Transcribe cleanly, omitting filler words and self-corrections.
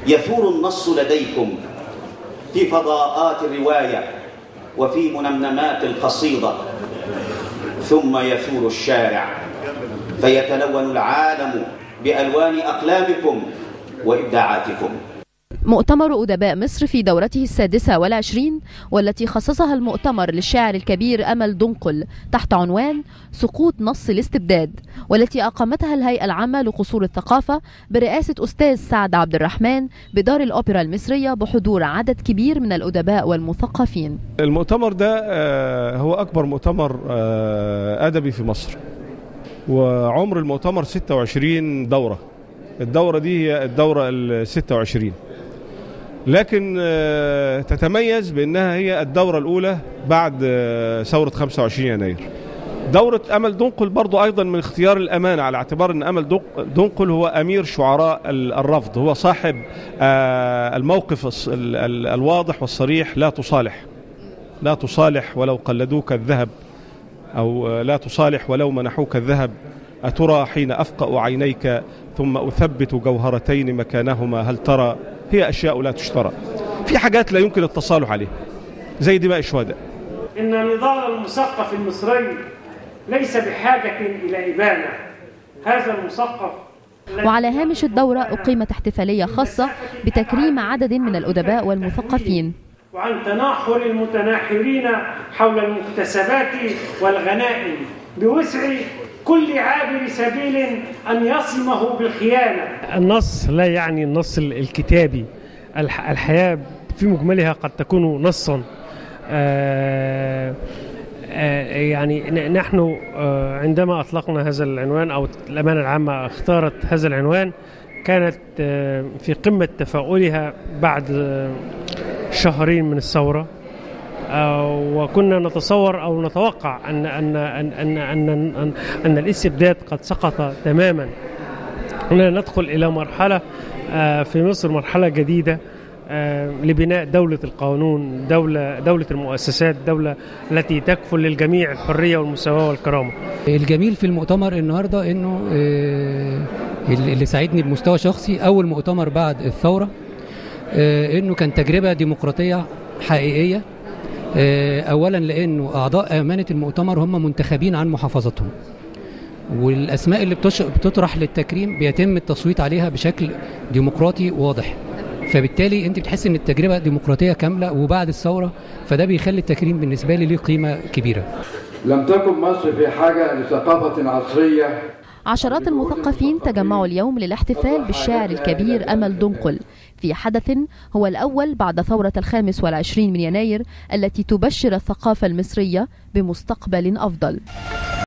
يثور النص لديكم في فضاءات الرواية وفي منمنمات القصيدة، ثم يثور الشارع فيتلون العالم بألوان أقلامكم وإبداعاتكم. مؤتمر أدباء مصر في دورته 26 والتي خصصها المؤتمر للشاعر الكبير أمل دنقل تحت عنوان سقوط نص الاستبداد، والتي أقامتها الهيئة العامة لقصور الثقافة برئاسة أستاذ سعد عبد الرحمن بدار الأوبرا المصرية بحضور عدد كبير من الأدباء والمثقفين. المؤتمر ده هو أكبر مؤتمر أدبي في مصر، وعمر المؤتمر 26 دورة. الدورة دي هي الدورة ال26، لكن تتميز بأنها هي الدورة الأولى بعد ثورة 25 يناير. دورة أمل دنقل برضو أيضا من اختيار الأمانة، على اعتبار أن أمل دنقل هو أمير شعراء الرفض، هو صاحب الموقف الواضح والصريح: لا تصالح ولو قلدوك الذهب، أو لا تصالح ولو منحوك الذهب، أترى حين أفقأ عينيك ثم أثبت جوهرتين مكانهما، هل ترى هي أشياء لا تشترى. في حاجات لا يمكن التصالح عليها زي دماء الشهداء. إن نضال المثقف المصري ليس بحاجة إلى إبانة. هذا المثقف. وعلى هامش الدورة أقيمت احتفالية خاصة بتكريم عدد من الأدباء والمثقفين، وعن تناحر المتناحرين حول المكتسبات والغنائم، بوسع كل عابر سبيل أن يصمه بالخيانة. النص لا يعني النص الكتابي. الحياة في مجملها قد تكون نصا. يعني نحن عندما أطلقنا هذا العنوان، أو الأمانة العامة اختارت هذا العنوان، كانت في قمة تفاؤلها بعد شهرين من الثورة، وكنا نتصور أو نتوقع أن الاستبداد قد سقط تماما، أننا ندخل إلى مرحلة في مصر، مرحلة جديدة لبناء دولة القانون، دولة المؤسسات، دولة التي تكفل للجميع الحرية والمساواة والكرامة. الجميل في المؤتمر النهاردة أنه اللي ساعدني بمستوى شخصي، أول مؤتمر بعد الثورة، أنه كان تجربة ديمقراطية حقيقية. أولا لأنه أعضاء أمانة المؤتمر هم منتخبين عن محافظتهم، والأسماء اللي بتطرح للتكريم بيتم التصويت عليها بشكل ديمقراطي واضح، فبالتالي أنت بتحس أن التجربة ديمقراطية كاملة. وبعد الثورة فده بيخلي التكريم بالنسبة لي له قيمة كبيرة. لم تكن مصر في حاجة لثقافة عصرية. عشرات المثقفين تجمعوا اليوم للاحتفال بالشاعر الكبير أمل دنقل في حدث هو الأول بعد ثورة 25 من يناير التي تبشر الثقافة المصرية بمستقبل أفضل.